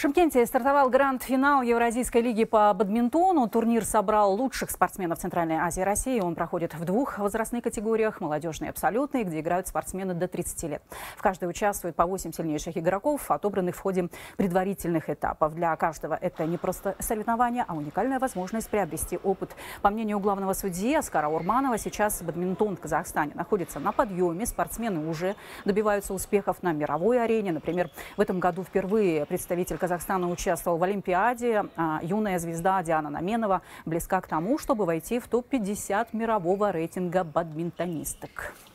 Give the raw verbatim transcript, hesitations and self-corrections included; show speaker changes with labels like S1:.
S1: Шымкенте стартовал гранд-финал Евразийской лиги по бадминтону. Турнир собрал лучших спортсменов Центральной Азии и России. Он проходит в двух возрастных категориях – молодежной и абсолютной, где играют спортсмены до тридцати лет. В каждой участвует по восемь сильнейших игроков, отобранных в ходе предварительных этапов. Для каждого это не просто соревнование, а уникальная возможность приобрести опыт. По мнению главного судьи Аскара Урманова, сейчас бадминтон в Казахстане находится на подъеме. Спортсмены уже добиваются успехов на мировой арене. Например, в этом году впервые представитель Казахстана участвовал в Олимпиаде. А юная звезда Диана Наменова близка к тому, чтобы войти в топ пятьдесят мирового рейтинга бадминтонисток.